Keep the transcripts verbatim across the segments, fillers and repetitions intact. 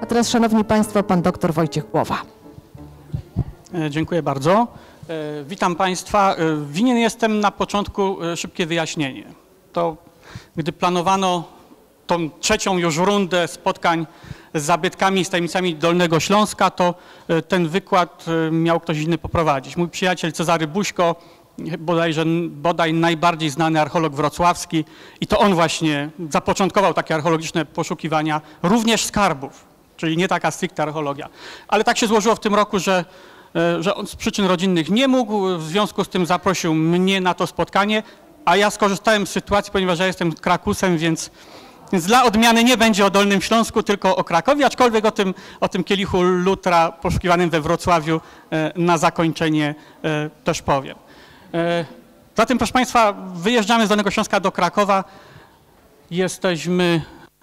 A teraz, szanowni państwo, pan doktor Wojciech Głowa. Dziękuję bardzo. Witam państwa. Winien jestem na początku szybkie wyjaśnienie. To gdy planowano tą trzecią już rundę spotkań z zabytkami i z tajemnicami Dolnego Śląska, to ten wykład miał ktoś inny poprowadzić. Mój przyjaciel Cezary Buśko, bodajże, bodaj najbardziej znany archeolog wrocławski, i to on właśnie zapoczątkował takie archeologiczne poszukiwania, również skarbów, czyli nie taka stricte archeologia. Ale tak się złożyło w tym roku, że, że on z przyczyn rodzinnych nie mógł, w związku z tym zaprosił mnie na to spotkanie, a ja skorzystałem z sytuacji, ponieważ ja jestem Krakusem, więc Więc dla odmiany nie będzie o Dolnym Śląsku, tylko o Krakowie, aczkolwiek o tym, o tym kielichu Lutra poszukiwanym we Wrocławiu na zakończenie też powiem. Zatem, proszę państwa, wyjeżdżamy z Dolnego Śląska do Krakowa. Jesteśmy,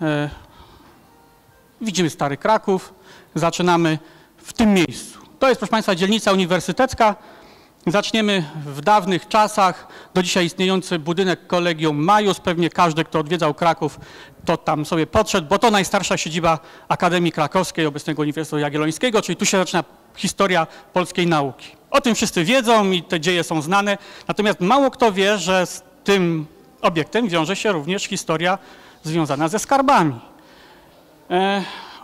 widzimy Stary Kraków, zaczynamy w tym miejscu. To jest, proszę państwa, dzielnica uniwersytecka. Zaczniemy w dawnych czasach, do dzisiaj istniejący budynek Collegium Maius. Pewnie każdy, kto odwiedzał Kraków, to tam sobie podszedł, bo to najstarsza siedziba Akademii Krakowskiej, obecnego Uniwersytetu Jagiellońskiego, czyli tu się zaczyna historia polskiej nauki. O tym wszyscy wiedzą i te dzieje są znane, natomiast mało kto wie, że z tym obiektem wiąże się również historia związana ze skarbami. E...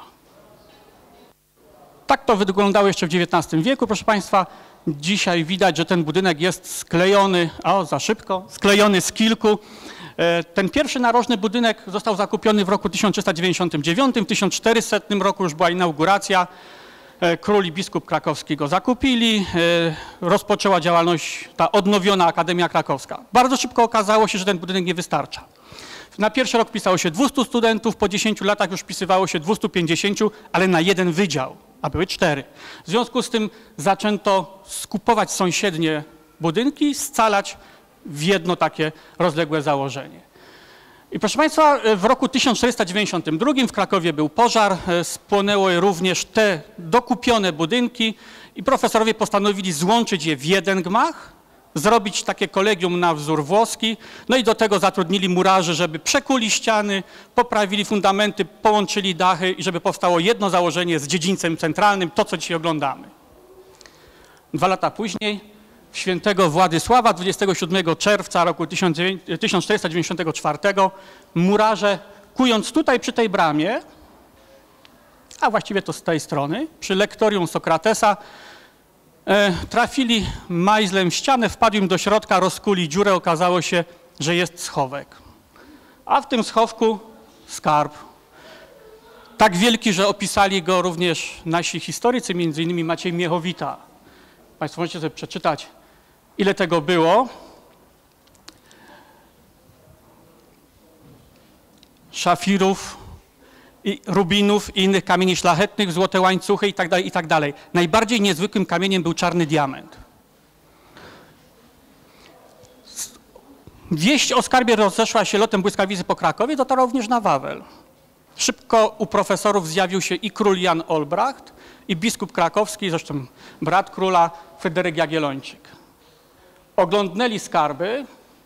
Tak to wyglądało jeszcze w dziewiętnastym wieku, proszę państwa. Dzisiaj widać, że ten budynek jest sklejony, o za szybko, sklejony z kilku. Ten pierwszy narożny budynek został zakupiony w roku tysiąc trzysta dziewięćdziesiątym dziewiątym, w tysiąc czterystym roku już była inauguracja. Król i biskup krakowski go zakupili, rozpoczęła działalność ta odnowiona Akademia Krakowska. Bardzo szybko okazało się, że ten budynek nie wystarcza. Na pierwszy rok pisało się dwustu studentów, po dziesięciu latach już pisywało się dwieście pięćdziesiąt, ale na jeden wydział, a były cztery. W związku z tym zaczęto skupować sąsiednie budynki, scalać w jedno takie rozległe założenie. I proszę państwa, w roku tysiąc czterysta dziewięćdziesiątym drugim w Krakowie był pożar, spłonęły również te dokupione budynki i profesorowie postanowili złączyć je w jeden gmach, zrobić takie kolegium na wzór włoski, no i do tego zatrudnili murarzy, żeby przekuli ściany, poprawili fundamenty, połączyli dachy i żeby powstało jedno założenie z dziedzińcem centralnym, to co dzisiaj oglądamy. Dwa lata później, świętego Władysława, dwudziestego siódmego czerwca roku tysiąc czterysta dziewięćdziesiątego czwartego, murarze, kując tutaj przy tej bramie, a właściwie to z tej strony, przy lektorium Sokratesa, trafili majzlem w ścianę, wpadł im do środka, rozkuli dziurę, okazało się, że jest schowek. A w tym schowku skarb. Tak wielki, że opisali go również nasi historycy, między innymi Maciej Miechowita. Państwo możecie sobie przeczytać, ile tego było. Szafirów, i rubinów i innych kamieni szlachetnych, złote łańcuchy i tak dalej, i tak dalej. Najbardziej niezwykłym kamieniem był czarny diament. Wieść o skarbie rozeszła się lotem błyskawicy po Krakowie, dotarła również na Wawel. Szybko u profesorów zjawił się i król Jan Olbracht, i biskup krakowski, zresztą brat króla, Fryderyk Jagiellończyk. Oglądnęli skarby,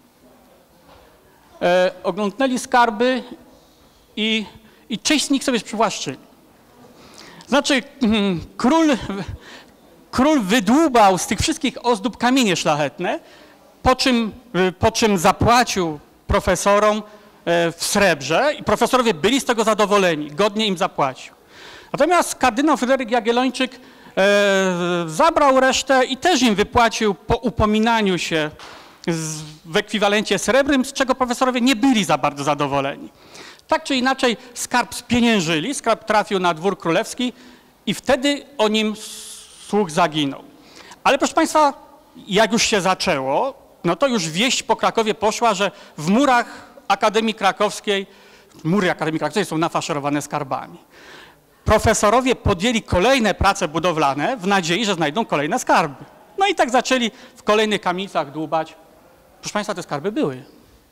e, oglądnęli skarby i I część z nich sobie przywłaszczyli. Znaczy, król, król wydłubał z tych wszystkich ozdób kamienie szlachetne, po czym, po czym zapłacił profesorom w srebrze i profesorowie byli z tego zadowoleni, godnie im zapłacił. Natomiast kardynał Fryderyk Jagiellończyk e, zabrał resztę i też im wypłacił po upominaniu się z, w ekwiwalencie srebrnym, z czego profesorowie nie byli za bardzo zadowoleni. Tak czy inaczej skarb spieniężyli, skarb trafił na dwór królewski i wtedy o nim słuch zaginął. Ale proszę państwa, jak już się zaczęło, no to już wieść po Krakowie poszła, że w murach Akademii Krakowskiej, mury Akademii Krakowskiej są nafaszerowane skarbami. Profesorowie podjęli kolejne prace budowlane w nadziei, że znajdą kolejne skarby. No i tak zaczęli w kolejnych kamienicach dłubać. Proszę państwa, te skarby były.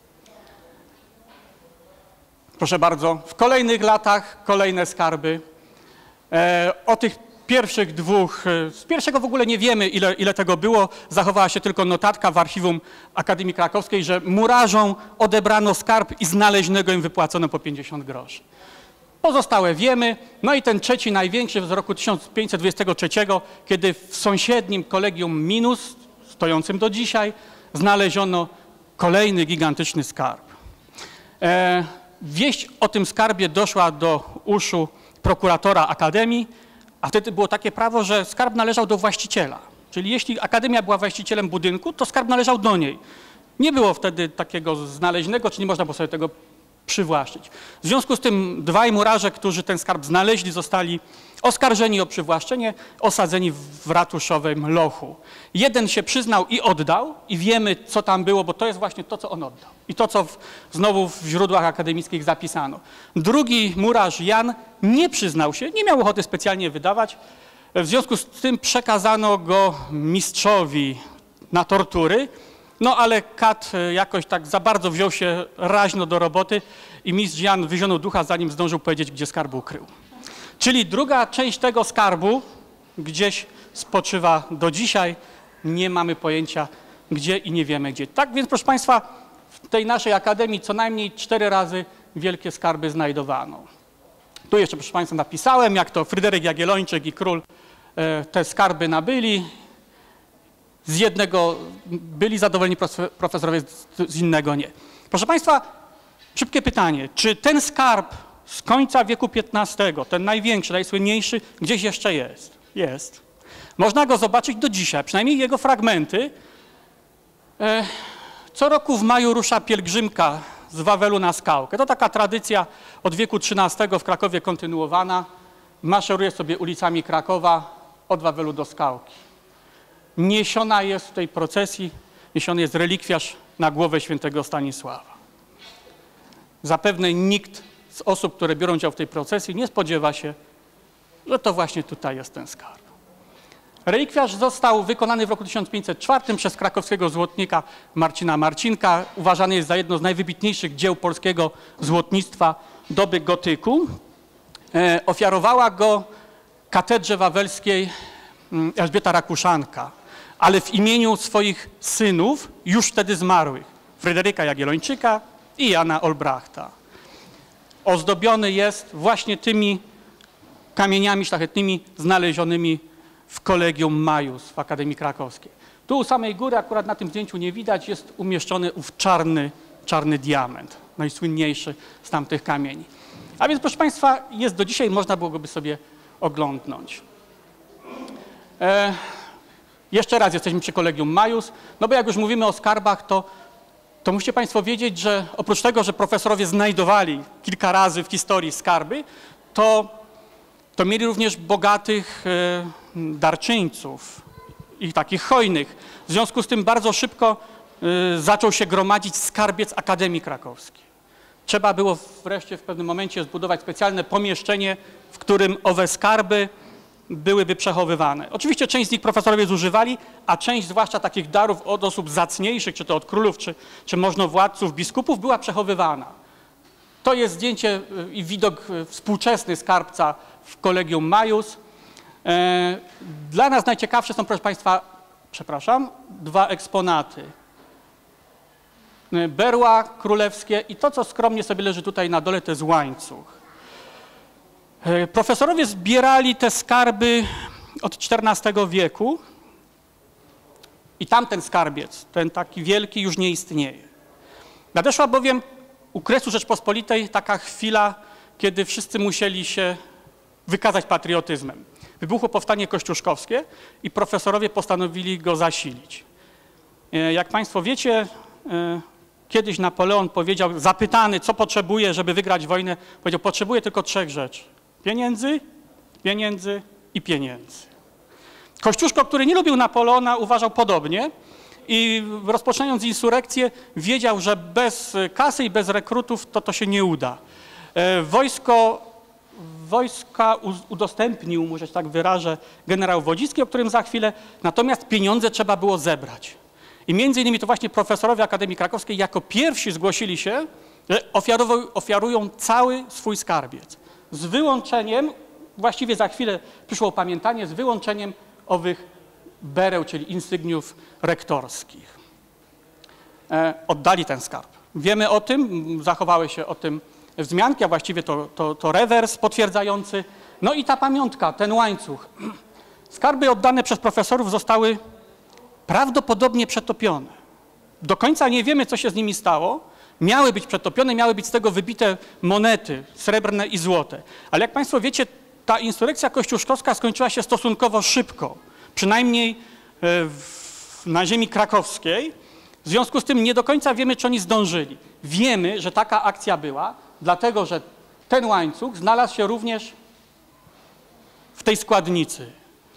Proszę bardzo, w kolejnych latach kolejne skarby. E, o tych pierwszych dwóch, z pierwszego w ogóle nie wiemy, ile, ile tego było. Zachowała się tylko notatka w archiwum Akademii Krakowskiej, że murarzom odebrano skarb i znaleźnego im wypłacono po pięćdziesiąt groszy. Pozostałe wiemy. No i ten trzeci największy z roku tysiąc pięćset dwudziestego trzeciego, kiedy w sąsiednim Collegium Minus, stojącym do dzisiaj, znaleziono kolejny gigantyczny skarb. E, wieść o tym skarbie doszła do uszu prokuratora Akademii, a wtedy było takie prawo, że skarb należał do właściciela. Czyli jeśli Akademia była właścicielem budynku, to skarb należał do niej. Nie było wtedy takiego znaleźnego, czy nie można było sobie tego przywłaszczyć. W związku z tym dwaj murarze, którzy ten skarb znaleźli, zostali oskarżeni o przywłaszczenie, osadzeni w ratuszowym lochu. Jeden się przyznał i oddał i wiemy, co tam było, bo to jest właśnie to, co on oddał. I to, co w, znowu w źródłach akademickich zapisano. Drugi murarz, Jan, nie przyznał się, nie miał ochoty specjalnie wydawać. W związku z tym przekazano go mistrzowi na tortury. No ale kat jakoś tak za bardzo wziął się raźno do roboty i mistrz Jan wyzionął ducha, zanim zdążył powiedzieć, gdzie skarb ukrył. Czyli druga część tego skarbu gdzieś spoczywa do dzisiaj. Nie mamy pojęcia gdzie i nie wiemy gdzie. Tak więc, proszę Państwa, w tej naszej akademii co najmniej cztery razy wielkie skarby znajdowano. Tu jeszcze, proszę Państwa, napisałem, jak to Fryderyk Jagiellończyk i król e, te skarby nabyli. Z jednego byli zadowoleni profesorowie, z innego nie. Proszę Państwa, szybkie pytanie. Czy ten skarb z końca wieku piętnastego, ten największy, najsłynniejszy, gdzieś jeszcze jest? Jest. Można go zobaczyć do dzisiaj, przynajmniej jego fragmenty. Co roku w maju rusza pielgrzymka z Wawelu na Skałkę. To taka tradycja od wieku trzynastego w Krakowie kontynuowana. Maszeruje sobie ulicami Krakowa od Wawelu do Skałki. Niesiona jest w tej procesji, niesiony jest relikwiarz na głowę świętego Stanisława. Zapewne nikt z osób, które biorą udział w tej procesji, nie spodziewa się, że to właśnie tutaj jest ten skarb. Relikwiarz został wykonany w roku tysiąc pięćset czwartym przez krakowskiego złotnika Marcina Marcinka. Uważany jest za jedno z najwybitniejszych dzieł polskiego złotnictwa doby gotyku. E, ofiarowała go katedrze wawelskiej Elżbieta Rakuszanka, ale w imieniu swoich synów, już wtedy zmarłych, Fryderyka Jagiellończyka i Jana Olbrachta. Ozdobiony jest właśnie tymi kamieniami szlachetnymi znalezionymi w Collegium Maius w Akademii Krakowskiej. Tu u samej góry, akurat na tym zdjęciu nie widać, jest umieszczony ów czarny, czarny diament, najsłynniejszy z tamtych kamieni. A więc, proszę Państwa, jest do dzisiaj, można byłoby sobie oglądnąć. E, jeszcze raz jesteśmy przy Collegium Maius, no bo jak już mówimy o skarbach, to, to musicie Państwo wiedzieć, że oprócz tego, że profesorowie znajdowali kilka razy w historii skarby, to, to mieli również bogatych e, darczyńców i takich hojnych. W związku z tym bardzo szybko e, zaczął się gromadzić skarbiec Akademii Krakowskiej. Trzeba było wreszcie w pewnym momencie zbudować specjalne pomieszczenie, w którym owe skarby byłyby przechowywane. Oczywiście część z nich profesorowie zużywali, a część, zwłaszcza takich darów od osób zacniejszych, czy to od królów, czy, czy możnowładców, biskupów, była przechowywana. To jest zdjęcie i widok współczesny skarbca w Collegium Maius. Dla nas najciekawsze są, proszę Państwa, przepraszam, dwa eksponaty. Berła królewskie i to, co skromnie sobie leży tutaj na dole, to jest łańcuch. Profesorowie zbierali te skarby od czternastego wieku i tamten skarbiec, ten taki wielki, już nie istnieje. Nadeszła bowiem u kresu Rzeczpospolitej taka chwila, kiedy wszyscy musieli się wykazać patriotyzmem. Wybuchło powstanie kościuszkowskie i profesorowie postanowili go zasilić. Jak Państwo wiecie, kiedyś Napoleon powiedział, zapytany, co potrzebuje, żeby wygrać wojnę, powiedział, potrzebuje tylko trzech rzeczy. Pieniędzy, pieniędzy i pieniędzy. Kościuszko, który nie lubił Napoleona, uważał podobnie i rozpoczynając insurekcję wiedział, że bez kasy i bez rekrutów to to się nie uda. Wojsko, wojska udostępnił, może się tak wyrażę, generał Wodzicki, o którym za chwilę, natomiast pieniądze trzeba było zebrać. I między innymi to właśnie profesorowie Akademii Krakowskiej jako pierwsi zgłosili się, że ofiarują cały swój skarbiec. Z wyłączeniem, właściwie za chwilę przyszło opamiętanie, z wyłączeniem owych bereł, czyli insygniów rektorskich. E, oddali ten skarb. Wiemy o tym, zachowały się o tym wzmianki, a właściwie to, to, to rewers potwierdzający. No i ta pamiątka, ten łańcuch. Skarby oddane przez profesorów zostały prawdopodobnie przetopione. Do końca nie wiemy, co się z nimi stało. Miały być przetopione, miały być z tego wybite monety srebrne i złote. Ale jak Państwo wiecie, ta insurekcja kościuszkowska skończyła się stosunkowo szybko. Przynajmniej w, na ziemi krakowskiej. W związku z tym nie do końca wiemy, czy oni zdążyli. Wiemy, że taka akcja była, dlatego że ten łańcuch znalazł się również w tej składnicy.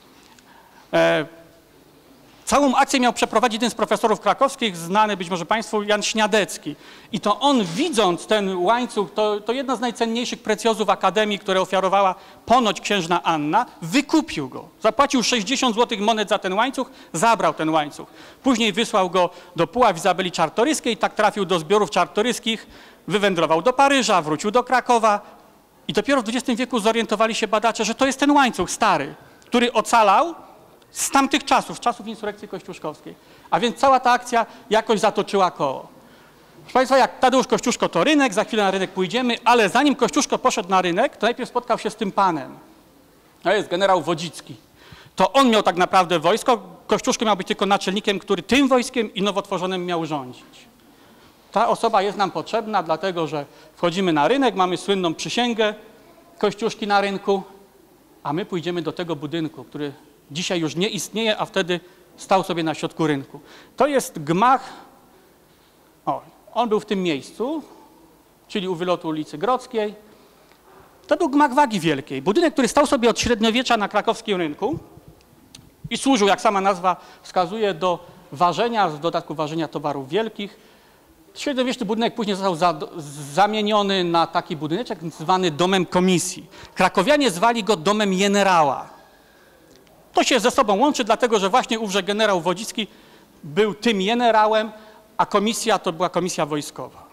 E, całą akcję miał przeprowadzić jeden z profesorów krakowskich, znany być może Państwu, Jan Śniadecki. I to on, widząc ten łańcuch, to, to jedno z najcenniejszych precjozów Akademii, które ofiarowała ponoć księżna Anna, wykupił go. Zapłacił sześćdziesiąt złotych monet za ten łańcuch, zabrał ten łańcuch. Później wysłał go do Puław Izabeli Czartoryskiej, tak trafił do zbiorów czartoryskich, wywędrował do Paryża, wrócił do Krakowa. I dopiero w dwudziestym wieku zorientowali się badacze, że to jest ten łańcuch stary, który ocalał z tamtych czasów, z czasów insurekcji kościuszkowskiej. A więc cała ta akcja jakoś zatoczyła koło. Proszę Państwa, jak Tadeusz Kościuszko to rynek, za chwilę na rynek pójdziemy, ale zanim Kościuszko poszedł na rynek, to najpierw spotkał się z tym panem. To jest generał Wodzicki. To on miał tak naprawdę wojsko, Kościuszko miał być tylko naczelnikiem, który tym wojskiem i nowo tworzonym miał rządzić. Ta osoba jest nam potrzebna, dlatego że wchodzimy na rynek, mamy słynną przysięgę Kościuszki na rynku, a my pójdziemy do tego budynku, który dzisiaj już nie istnieje, a wtedy stał sobie na środku rynku. To jest gmach, o, on był w tym miejscu, czyli u wylotu ulicy Grodzkiej. To był gmach Wagi Wielkiej. Budynek, który stał sobie od średniowiecza na krakowskim rynku i służył, jak sama nazwa wskazuje, do ważenia, w dodatku ważenia towarów wielkich. Średniowieczny budynek później został za, zamieniony na taki budyneczek zwany Domem Komisji. Krakowianie zwali go Domem Generała. To się ze sobą łączy, dlatego że właśnie ówże generał Wodzicki był tym generałem, a komisja to była komisja wojskowa.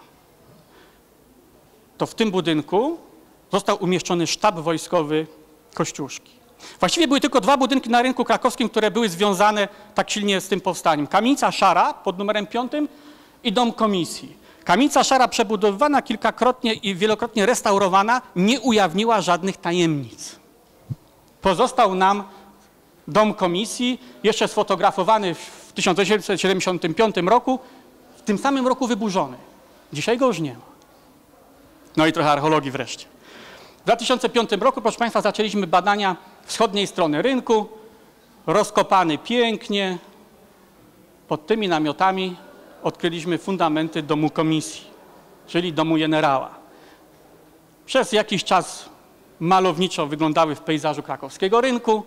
To w tym budynku został umieszczony sztab wojskowy Kościuszki. Właściwie były tylko dwa budynki na rynku krakowskim, które były związane tak silnie z tym powstaniem. Kamienica Szara pod numerem piątym i Dom Komisji. Kamienica Szara, przebudowywana kilkakrotnie i wielokrotnie restaurowana, nie ujawniła żadnych tajemnic. Pozostał nam Dom Komisji, jeszcze sfotografowany w tysiąc osiemset siedemdziesiątym piątym roku, w tym samym roku wyburzony. Dzisiaj go już nie ma. No i trochę archeologii wreszcie. W dwa tysiące piątym roku, proszę Państwa, zaczęliśmy badania wschodniej strony rynku, rozkopany pięknie. Pod tymi namiotami odkryliśmy fundamenty Domu Komisji, czyli Domu Generała. Przez jakiś czas malowniczo wyglądały w pejzażu krakowskiego rynku.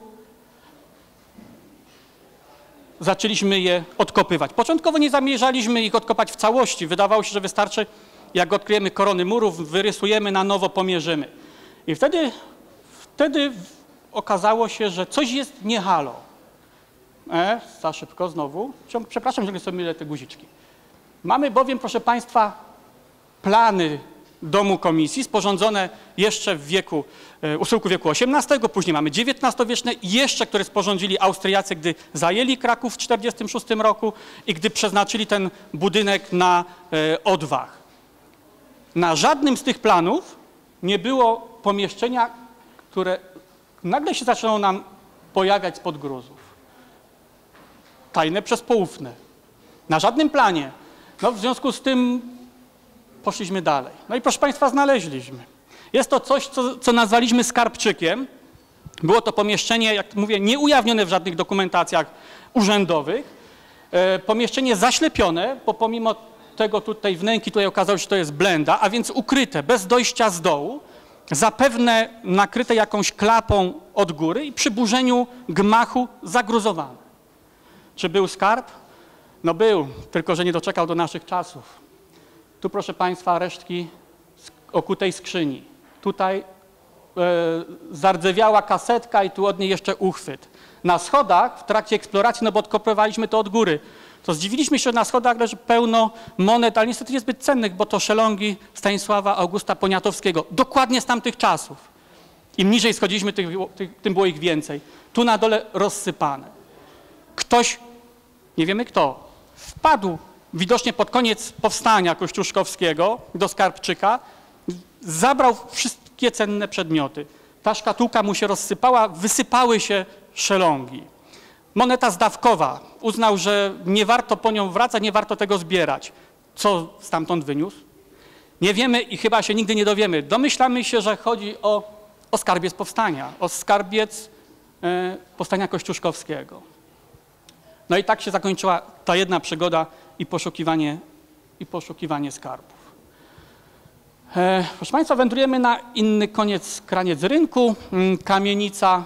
Zaczęliśmy je odkopywać. Początkowo nie zamierzaliśmy ich odkopać w całości. Wydawało się, że wystarczy, jak odkryjemy korony murów, wyrysujemy na nowo, pomierzymy. I wtedy, wtedy okazało się, że coś jest nie halo. E, za szybko znowu. Przepraszam, że nie sobie mylę te guziczki. Mamy bowiem, proszę Państwa, plany Domu Komisji sporządzone jeszcze w wieku, u schyłku wieku osiemnastego, później mamy dziewiętnastowieczne, jeszcze, które sporządzili Austriacy, gdy zajęli Kraków w tysiąc dziewięćset czterdziestym szóstym roku i gdy przeznaczyli ten budynek na e, odwag. Na żadnym z tych planów nie było pomieszczenia, które nagle się zaczęło nam pojawiać spod gruzów. Tajne przez poufne. Na żadnym planie. No w związku z tym poszliśmy dalej. No i proszę Państwa, znaleźliśmy. Jest to coś, co, co nazwaliśmy skarbczykiem. Było to pomieszczenie, jak mówię, nieujawnione w żadnych dokumentacjach urzędowych. E, pomieszczenie zaślepione, bo pomimo tego tutaj wnęki, tutaj okazało się, że to jest blenda, a więc ukryte, bez dojścia z dołu, zapewne nakryte jakąś klapą od góry i przy burzeniu gmachu zagruzowane. Czy był skarb? No był, tylko że nie doczekał do naszych czasów. Tu, proszę Państwa, resztki okutej skrzyni. Tutaj e, zardzewiała kasetka i tu od niej jeszcze uchwyt. Na schodach w trakcie eksploracji, no bo odkopywaliśmy to od góry, to zdziwiliśmy się, że na schodach leży pełno monet, ale niestety niezbyt cennych, bo to szelongi Stanisława Augusta Poniatowskiego. Dokładnie z tamtych czasów. Im niżej schodziliśmy, tym, tym było ich więcej. Tu na dole rozsypane. Ktoś, nie wiemy kto, wpadł widocznie pod koniec powstania kościuszkowskiego do skarbczyka, zabrał wszystkie cenne przedmioty. Ta szkatułka mu się rozsypała, wysypały się szelongi. Moneta zdawkowa. Uznał, że nie warto po nią wracać, nie warto tego zbierać. Co stamtąd wyniósł? Nie wiemy i chyba się nigdy nie dowiemy. Domyślamy się, że chodzi o, o skarbiec powstania, o skarbiec e, powstania kościuszkowskiego. No i tak się zakończyła ta jedna przygoda i poszukiwanie, i poszukiwanie skarbów. E, proszę Państwa, wędrujemy na inny koniec, kraniec rynku. Kamienica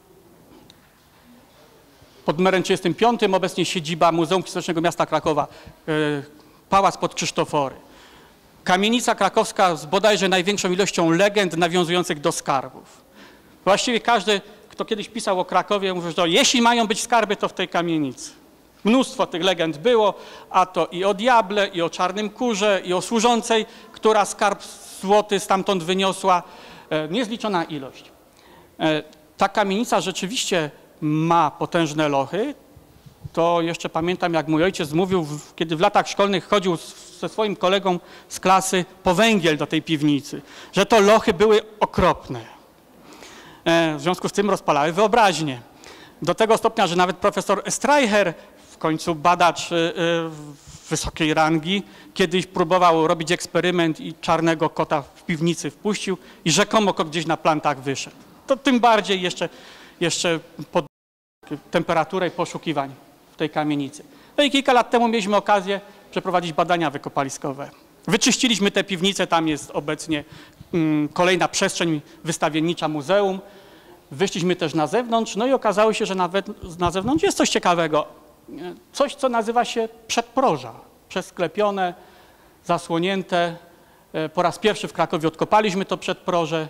pod numerem trzydziestym piątym, obecnie siedziba Muzeum Historycznego Miasta Krakowa, e, Pałac pod Krzysztofory. Kamienica krakowska z bodajże największą ilością legend nawiązujących do skarbów. Właściwie każdy, kto kiedyś pisał o Krakowie, mówi, że jeśli mają być skarby, to w tej kamienicy. Mnóstwo tych legend było, a to i o diable, i o czarnym kurze, i o służącej, która skarb złoty stamtąd wyniosła. E, niezliczona ilość. E, ta kamienica rzeczywiście ma potężne lochy. To jeszcze pamiętam, jak mój ojciec mówił, kiedy w latach szkolnych chodził ze swoim kolegą z klasy po węgiel do tej piwnicy, że to lochy były okropne. E, w związku z tym rozpalały wyobraźnię. Do tego stopnia, że nawet profesor Streicher, w końcu badacz y, y, wysokiej rangi, kiedyś próbował robić eksperyment i czarnego kota w piwnicy wpuścił i rzekomo kot gdzieś na plantach wyszedł. To tym bardziej jeszcze, jeszcze pod temperaturę poszukiwań w tej kamienicy. No i kilka lat temu mieliśmy okazję przeprowadzić badania wykopaliskowe. Wyczyściliśmy tę piwnicę, tam jest obecnie mm, kolejna przestrzeń wystawiennicza muzeum. Wyszliśmy też na zewnątrz, no i okazało się, że nawet na zewnątrz jest coś ciekawego. Coś, co nazywa się przedproża. Przesklepione, zasłonięte. Po raz pierwszy w Krakowie odkopaliśmy to przedproże.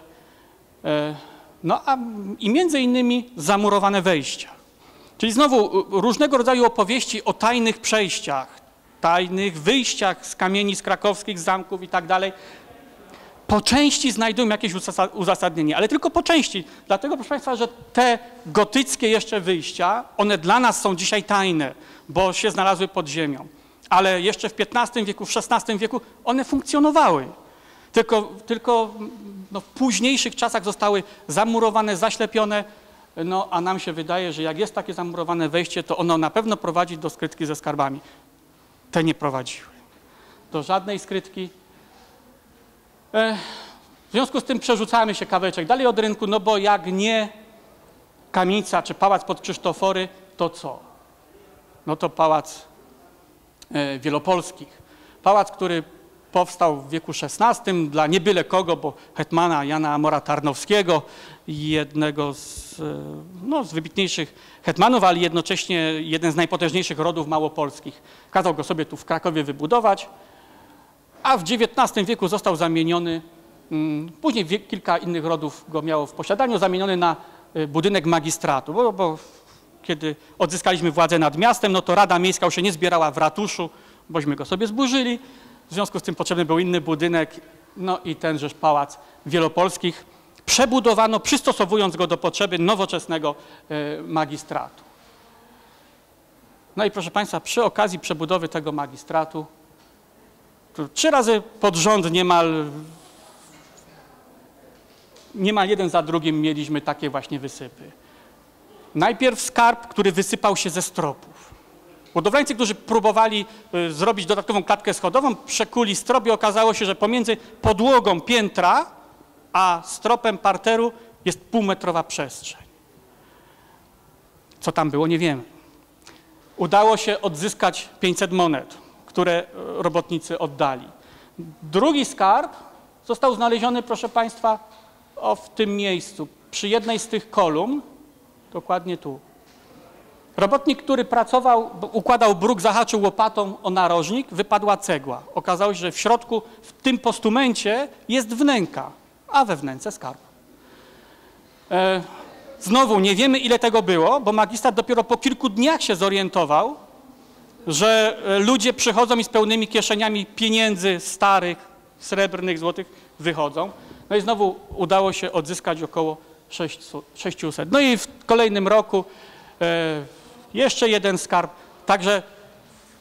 No a i między innymi zamurowane wejścia. Czyli znowu różnego rodzaju opowieści o tajnych przejściach, tajnych wyjściach z kamienic krakowskich, z zamków i tak dalej. Po części znajdują jakieś uzasadnienie, ale tylko po części. Dlatego, proszę Państwa, że te gotyckie jeszcze wyjścia, one dla nas są dzisiaj tajne, bo się znalazły pod ziemią. Ale jeszcze w piętnastym wieku, w szesnastym wieku one funkcjonowały. Tylko, tylko no, w późniejszych czasach zostały zamurowane, zaślepione, no a nam się wydaje, że jak jest takie zamurowane wejście, to ono na pewno prowadzi do skrytki ze skarbami. Te nie prowadziły do żadnej skrytki. W związku z tym przerzucamy się kawałeczek dalej od rynku, no bo jak nie kamienica czy pałac pod Krzysztofory, to co? No to pałac wielopolskich. Pałac, który powstał w wieku szesnastym dla nie byle kogo, bo hetmana Jana Amora Tarnowskiego, jednego z, no, z wybitniejszych hetmanów, ale jednocześnie jeden z najpotężniejszych rodów małopolskich. Kazał go sobie tu w Krakowie wybudować, a w dziewiętnastym wieku został zamieniony, później kilka innych rodów go miało w posiadaniu, zamieniony na budynek magistratu, bo, bo kiedy odzyskaliśmy władzę nad miastem, no to Rada Miejska już się nie zbierała w ratuszu, bośmy go sobie zburzyli, w związku z tym potrzebny był inny budynek, no i tenżeż pałac wielopolskich przebudowano, przystosowując go do potrzeby nowoczesnego magistratu. No i proszę Państwa, przy okazji przebudowy tego magistratu trzy razy pod rząd niemal, niemal jeden za drugim mieliśmy takie właśnie wysypy. Najpierw skarb, który wysypał się ze stropów. Budowlańcy, którzy próbowali y, zrobić dodatkową klatkę schodową, przekuli strop i okazało się, że pomiędzy podłogą piętra a stropem parteru jest półmetrowa przestrzeń. Co tam było, nie wiemy. Udało się odzyskać pięćset monet, które robotnicy oddali. Drugi skarb został znaleziony, proszę Państwa, o, w tym miejscu, przy jednej z tych kolumn, dokładnie tu. Robotnik, który pracował, układał bruk, zahaczył łopatą o narożnik, wypadła cegła. Okazało się, że w środku, w tym postumencie jest wnęka, a we wnęce skarb. E, znowu nie wiemy, ile tego było, bo magistrat dopiero po kilku dniach się zorientował, że ludzie przychodzą i z pełnymi kieszeniami pieniędzy starych, srebrnych, złotych wychodzą. No i znowu udało się odzyskać około sześciuset. No i w kolejnym roku e, jeszcze jeden skarb. Także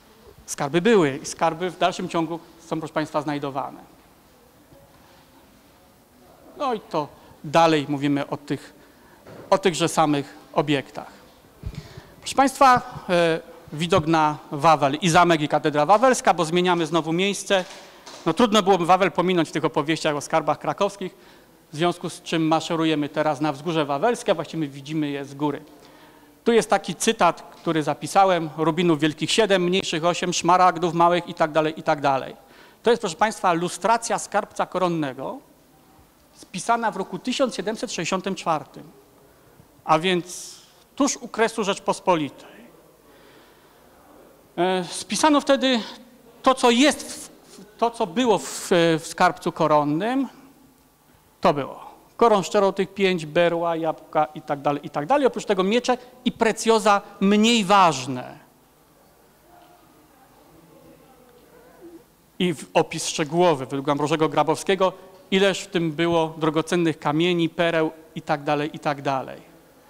skarby były i skarby w dalszym ciągu są, proszę Państwa, znajdowane. No i to dalej mówimy o tych, o tychże samych obiektach. Proszę Państwa, e, widok na Wawel i zamek i katedra wawelska, bo zmieniamy znowu miejsce. No trudno byłoby Wawel pominąć w tych opowieściach o skarbach krakowskich, w związku z czym maszerujemy teraz na Wzgórze Wawelskie, a właściwie widzimy je z góry. Tu jest taki cytat, który zapisałem, rubinów wielkich siedem, mniejszych osiem, szmaragdów małych i tak dalej, i tak dalej. To jest, proszę Państwa, lustracja skarbca koronnego, spisana w roku tysiąc siedemset sześćdziesiątym czwartym, a więc tuż u kresu Rzeczpospolitej. E, spisano wtedy to, co jest, w, to, co było w, w skarbcu koronnym, to było. Koron szczerą tych pięć, berła, jabłka i tak dalej, i tak dalej. Oprócz tego miecze i precjoza mniej ważne. I opis szczegółowy według Ambrożego Grabowskiego, ileż w tym było drogocennych kamieni, pereł i tak dalej, i tak dalej.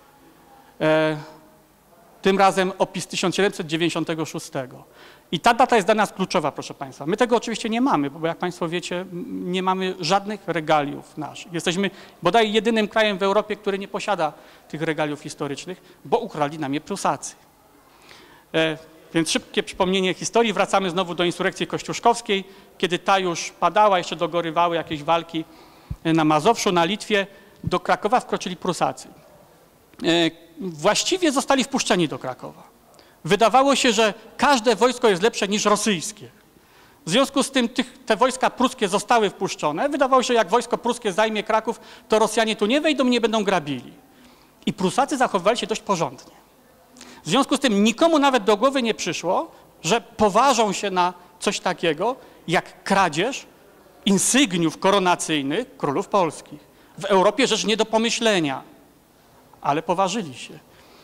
E, tym razem opis tysiąc siedemset dziewięćdziesiątego szóstego. I ta data jest dla nas kluczowa, proszę Państwa. My tego oczywiście nie mamy, bo jak Państwo wiecie, nie mamy żadnych regaliów naszych. Jesteśmy bodaj jedynym krajem w Europie, który nie posiada tych regaliów historycznych, bo ukradli nam je Prusacy. E, więc szybkie przypomnienie historii. Wracamy znowu do insurekcji kościuszkowskiej, kiedy ta już padała, jeszcze dogorywały jakieś walki na Mazowszu, na Litwie. Do Krakowa wkroczyli Prusacy. E, właściwie zostali wpuszczeni do Krakowa. Wydawało się, że każde wojsko jest lepsze niż rosyjskie. W związku z tym tych, te wojska pruskie zostały wpuszczone. Wydawało się, że jak wojsko pruskie zajmie Kraków, to Rosjanie tu nie wejdą, nie będą grabili. I Prusacy zachowywali się dość porządnie. W związku z tym nikomu nawet do głowy nie przyszło, że poważą się na coś takiego jak kradzież insygniów koronacyjnych królów polskich. W Europie rzecz nie do pomyślenia, ale poważyli się.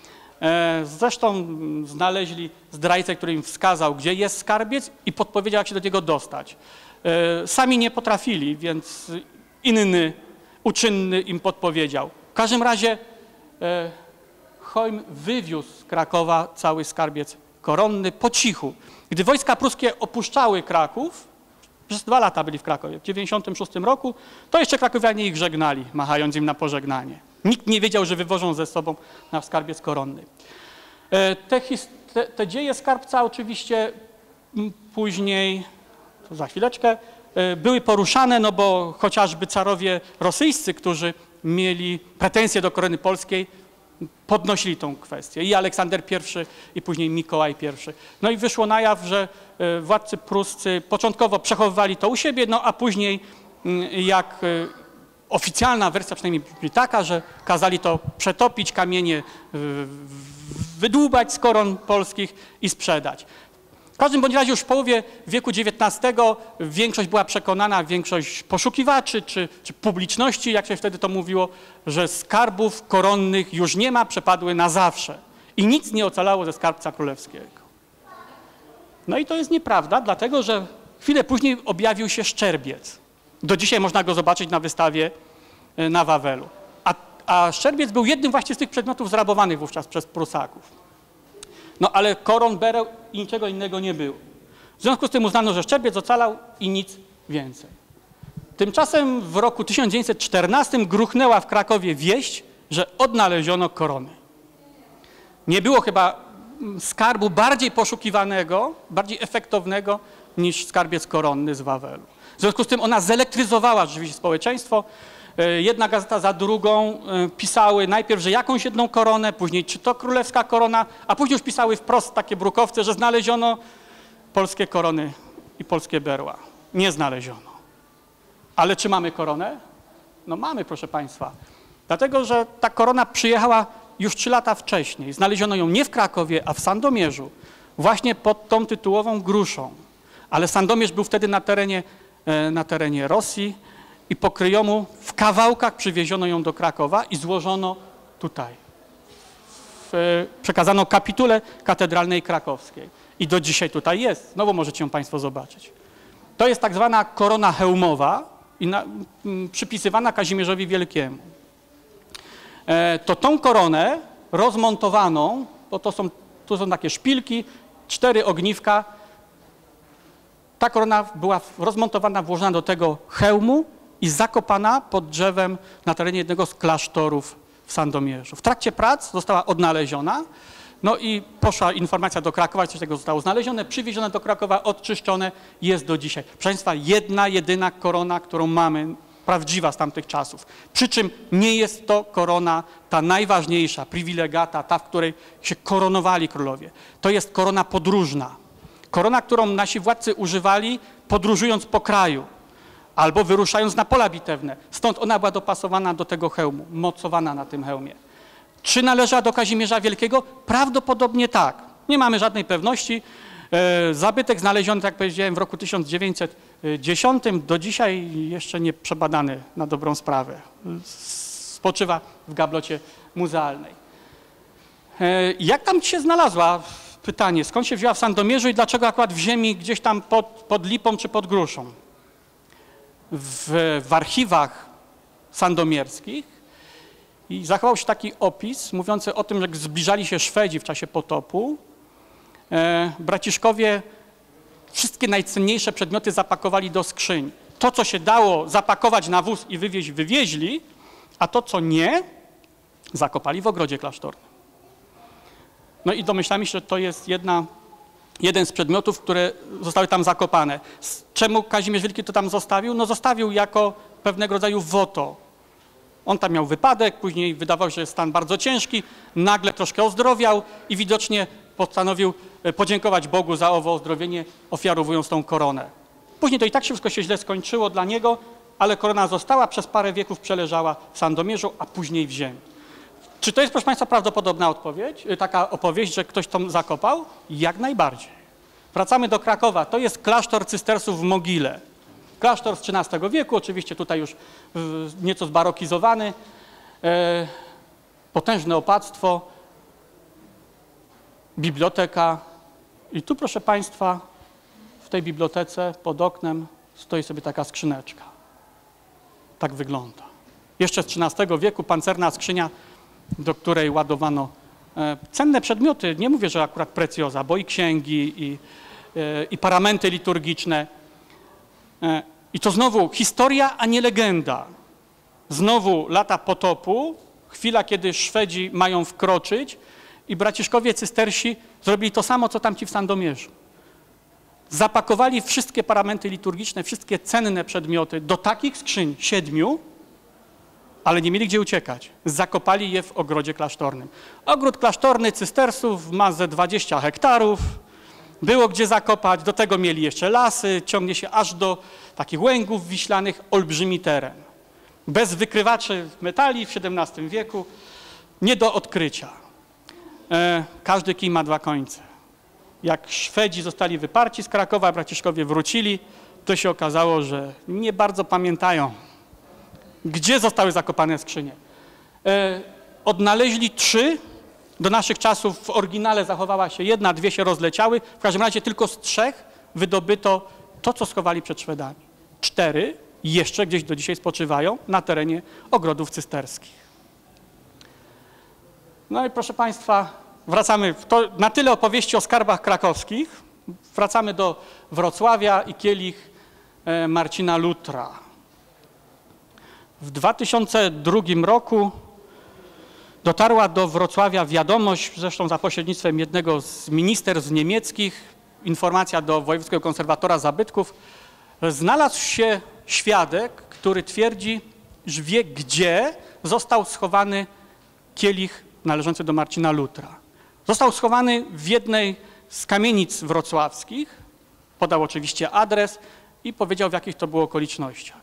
Zresztą znaleźli zdrajcę, który im wskazał, gdzie jest skarbiec i podpowiedział, jak się do niego dostać. Sami nie potrafili, więc inny, uczynny im podpowiedział. W każdym razie Chojm wywiózł z Krakowa cały skarbiec koronny po cichu. Gdy wojska pruskie opuszczały Kraków, przez dwa lata byli w Krakowie, w dziewięćdziesiątym szóstym roku, to jeszcze krakowianie ich żegnali, machając im na pożegnanie. Nikt nie wiedział, że wywożą ze sobą na skarbiec koronny. Te, te, te dzieje skarbca oczywiście później, to za chwileczkę, były poruszane, no bo chociażby carowie rosyjscy, którzy mieli pretensje do korony polskiej, podnosili tą kwestię. I Aleksander pierwszy, i później Mikołaj pierwszy. No i wyszło na jaw, że władcy pruscy początkowo przechowywali to u siebie, no a później jak oficjalna wersja przynajmniej taka, że kazali to przetopić, kamienie wydłubać z koron polskich i sprzedać. W każdym bądź razie już w połowie wieku dziewiętnastego większość była przekonana, większość poszukiwaczy czy, czy publiczności, jak się wtedy to mówiło, że skarbów koronnych już nie ma, przepadły na zawsze i nic nie ocalało ze skarbca królewskiego. No i to jest nieprawda, dlatego że chwilę później objawił się szczerbiec. Do dzisiaj można go zobaczyć na wystawie na Wawelu. A, a szczerbiec był jednym właśnie z tych przedmiotów zrabowanych wówczas przez Prusaków. No ale koron, bereł i niczego innego nie było. W związku z tym uznano, że szczerbiec ocalał i nic więcej. Tymczasem w roku tysiąc dziewięćset czternastym gruchnęła w Krakowie wieść, że odnaleziono korony. Nie było chyba skarbu bardziej poszukiwanego, bardziej efektownego niż skarbiec koronny z Wawelu. W związku z tym ona zelektryzowała rzeczywiście społeczeństwo. Jedna gazeta za drugą pisały najpierw, że jakąś jedną koronę, później czy to królewska korona, a później już pisały wprost takie brukowce, że znaleziono polskie korony i polskie berła. Nie znaleziono. Ale czy mamy koronę? No mamy, proszę Państwa. Dlatego, że ta korona przyjechała już trzy lata wcześniej. Znaleziono ją nie w Krakowie, a w Sandomierzu. Właśnie pod tą tytułową gruszą. Ale Sandomierz był wtedy na terenie, na terenie Rosji i po kryjomu w kawałkach przywieziono ją do Krakowa i złożono tutaj. W, przekazano kapitule katedralnej krakowskiej. I do dzisiaj tutaj jest. Znowu możecie ją Państwo zobaczyć. To jest tak zwana korona hełmowa i na, m, przypisywana Kazimierzowi Wielkiemu. E, to tą koronę rozmontowaną, bo to są, tu są takie szpilki, cztery ogniwka. Ta korona była rozmontowana, włożona do tego hełmu i zakopana pod drzewem na terenie jednego z klasztorów w Sandomierzu. W trakcie prac została odnaleziona, no i poszła informacja do Krakowa, coś tego zostało znalezione, przywiezione do Krakowa, odczyszczone, jest do dzisiaj. Proszę Państwa, jedna, jedyna korona, którą mamy, prawdziwa z tamtych czasów. Przy czym nie jest to korona ta najważniejsza, privilegata, ta, w której się koronowali królowie. To jest korona podróżna. Korona, którą nasi władcy używali, podróżując po kraju albo wyruszając na pola bitewne. Stąd ona była dopasowana do tego hełmu, mocowana na tym hełmie. Czy należała do Kazimierza Wielkiego? Prawdopodobnie tak. Nie mamy żadnej pewności. E, zabytek znaleziony, tak jak powiedziałem, w roku tysiąc dziewięćset dziesiątym, do dzisiaj jeszcze nie przebadany na dobrą sprawę. Spoczywa w gablocie muzealnej. E, jak tam się znalazła? Pytanie, skąd się wzięła w Sandomierzu i dlaczego akurat w ziemi gdzieś tam pod, pod Lipą czy pod Gruszą? W, w archiwach sandomierskich i zachował się taki opis mówiący o tym, że zbliżali się Szwedzi w czasie potopu. E, braciszkowie wszystkie najcenniejsze przedmioty zapakowali do skrzyń. To, co się dało zapakować na wóz i wywieźć, wywieźli, a to, co nie, zakopali w ogrodzie klasztornym. No i domyślamy się, że to jest jedna, jeden z przedmiotów, które zostały tam zakopane. Czemu Kazimierz Wielki to tam zostawił? No zostawił jako pewnego rodzaju woto. On tam miał wypadek, później wydawał się, że stan bardzo ciężki, nagle troszkę ozdrowiał i widocznie postanowił podziękować Bogu za owo ozdrowienie, ofiarowując tą koronę. Później to i tak wszystko się źle skończyło dla niego, ale korona została, przez parę wieków przeleżała w Sandomierzu, a później w ziemi. Czy to jest, proszę Państwa, prawdopodobna odpowiedź, taka opowieść, że ktoś tam zakopał? Jak najbardziej. Wracamy do Krakowa. To jest klasztor cystersów w Mogile. Klasztor z trzynastego wieku, oczywiście tutaj już nieco zbarokizowany. E, potężne opactwo, biblioteka. I tu, proszę Państwa, w tej bibliotece pod oknem stoi sobie taka skrzyneczka. Tak wygląda. Jeszcze z trzynastego wieku pancerna skrzynia, do której ładowano e, cenne przedmioty. Nie mówię, że akurat precjoza, bo i księgi, i, e, i paramenty liturgiczne. E, I to znowu historia, a nie legenda. Znowu lata potopu, chwila, kiedy Szwedzi mają wkroczyć i braciszkowie cystersi zrobili to samo, co tamci w Sandomierzu. Zapakowali wszystkie paramenty liturgiczne, wszystkie cenne przedmioty do takich skrzyń, siedmiu, ale nie mieli gdzie uciekać. Zakopali je w ogrodzie klasztornym. Ogród klasztorny cystersów ma ze dwadzieścia hektarów. Było gdzie zakopać, do tego mieli jeszcze lasy, ciągnie się aż do takich łęgów wiślanych, olbrzymi teren. Bez wykrywaczy metali w siedemnastym wieku, nie do odkrycia. E, każdy kij ma dwa końce. Jak Szwedzi zostali wyparci z Krakowa, braciszkowie wrócili, to się okazało, że nie bardzo pamiętają, gdzie zostały zakopane skrzynie. E, odnaleźli trzy. Do naszych czasów w oryginale zachowała się jedna, dwie się rozleciały. W każdym razie tylko z trzech wydobyto to, co schowali przed Szwedami. Cztery jeszcze gdzieś do dzisiaj spoczywają na terenie ogrodów cysterskich. No i proszę Państwa, wracamy, to na tyle opowieści o skarbach krakowskich. Wracamy do Wrocławia i kielich Marcina Lutra. W dwa tysiące drugim roku dotarła do Wrocławia wiadomość, zresztą za pośrednictwem jednego z ministerstw niemieckich, informacja do Wojewódzkiego Konserwatora Zabytków. Znalazł się świadek, który twierdzi, że wie, gdzie został schowany kielich należący do Marcina Lutra. Został schowany w jednej z kamienic wrocławskich, podał oczywiście adres i powiedział, w jakich to było okolicznościach.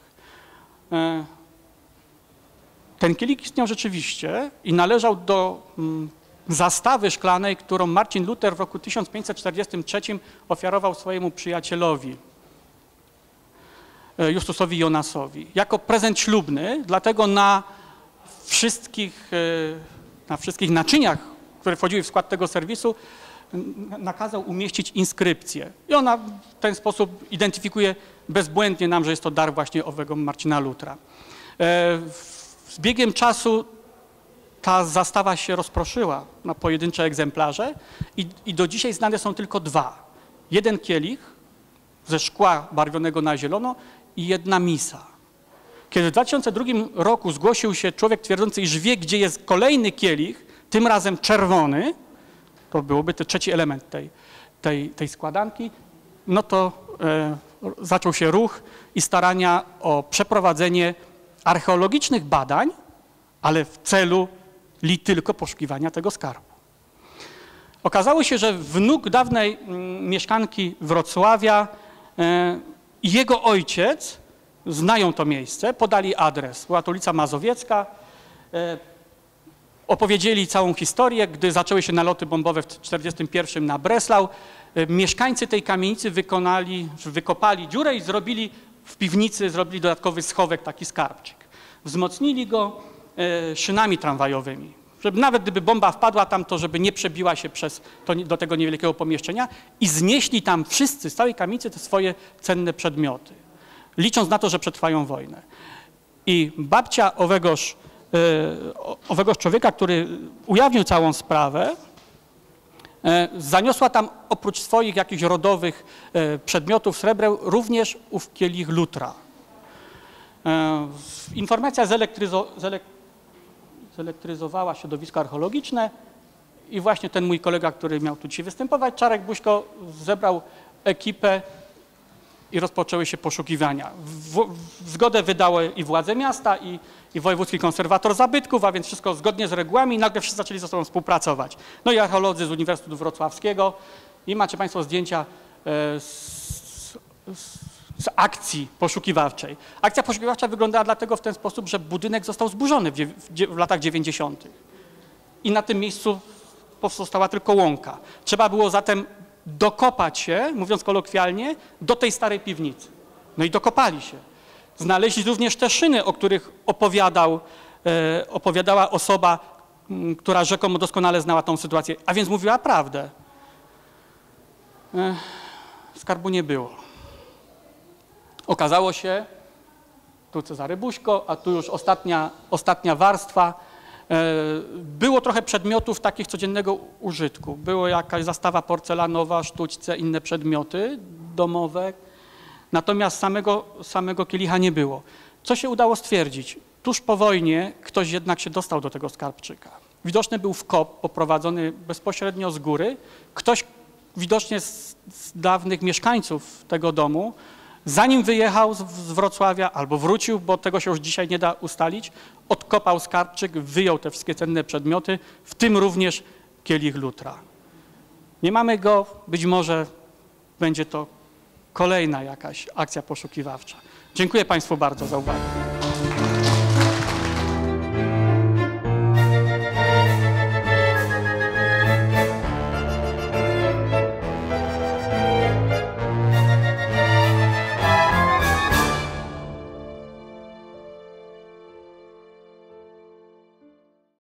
Ten kielich istniał rzeczywiście i należał do mm, zastawy szklanej, którą Marcin Luther w roku tysiąc pięćset czterdziestym trzecim ofiarował swojemu przyjacielowi, Justusowi Jonasowi, jako prezent ślubny, dlatego na wszystkich, na wszystkich naczyniach, które wchodziły w skład tego serwisu, nakazał umieścić inskrypcję. I ona w ten sposób identyfikuje bezbłędnie nam, że jest to dar właśnie owego Marcina Lutra. Z biegiem czasu ta zastawa się rozproszyła na pojedyncze egzemplarze i, i do dzisiaj znane są tylko dwa. Jeden kielich ze szkła barwionego na zielono i jedna misa. Kiedy w dwa tysiące drugim roku zgłosił się człowiek twierdzący, iż wie, gdzie jest kolejny kielich, tym razem czerwony, to byłoby ten trzeci element tej, tej, tej składanki, no to e, zaczął się ruch i starania o przeprowadzenie archeologicznych badań, ale w celu li tylko poszukiwania tego skarbu. Okazało się, że wnuk dawnej mm, mieszkanki Wrocławia e, i jego ojciec znają to miejsce, podali adres. Była to ulica Mazowiecka. E, opowiedzieli całą historię, gdy zaczęły się naloty bombowe w tysiąc dziewięćset czterdziestym pierwszym na Breslau. E, mieszkańcy tej kamienicy wykonali, wykopali dziurę i zrobili w piwnicy, zrobili dodatkowy schowek, taki skarbczyk. Wzmocnili go e, szynami tramwajowymi, żeby nawet gdyby bomba wpadła tam, to żeby nie przebiła się przez to, do tego niewielkiego pomieszczenia i znieśli tam wszyscy z całej kamienicy te swoje cenne przedmioty, licząc na to, że przetrwają wojnę. I babcia owegoż, e, owegoż człowieka, który ujawnił całą sprawę, e, zaniosła tam oprócz swoich jakichś rodowych e, przedmiotów srebreł również ów kielich lutra. E, informacja zelektryzo, zelek, zelektryzowała środowisko archeologiczne i właśnie ten mój kolega, który miał tu dzisiaj występować, Czarek Buźko, zebrał ekipę i rozpoczęły się poszukiwania. W, w zgodę wydały i władze miasta, i, i wojewódzki konserwator zabytków, a więc wszystko zgodnie z regułami i nagle wszyscy zaczęli ze sobą współpracować. No i archeolodzy z Uniwersytetu Wrocławskiego i macie Państwo zdjęcia e, z, z, z akcji poszukiwawczej. Akcja poszukiwawcza wyglądała dlatego w ten sposób, że budynek został zburzony w, w, w latach dziewięćdziesiątych. I na tym miejscu powstała tylko łąka. Trzeba było zatem dokopać się, mówiąc kolokwialnie, do tej starej piwnicy. No i dokopali się. Znaleźli również te szyny, o których opowiadał, e, opowiadała osoba, m, która rzekomo doskonale znała tą sytuację, a więc mówiła prawdę. E, skarbu nie było. Okazało się, tu Cezary Buźko, a tu już ostatnia, ostatnia warstwa. Było trochę przedmiotów takich codziennego użytku. Było jakaś zastawa porcelanowa, sztućce, inne przedmioty domowe. Natomiast samego, samego kielicha nie było. Co się udało stwierdzić? Tuż po wojnie ktoś jednak się dostał do tego skarbczyka. Widoczny był wkop poprowadzony bezpośrednio z góry. Ktoś widocznie z, z dawnych mieszkańców tego domu, zanim wyjechał z, z Wrocławia albo wrócił, bo tego się już dzisiaj nie da ustalić, odkopał skarbczyk, wyjął te wszystkie cenne przedmioty, w tym również kielich lutra. Nie mamy go, być może będzie to kolejna jakaś akcja poszukiwawcza. Dziękuję Państwu bardzo za uwagę.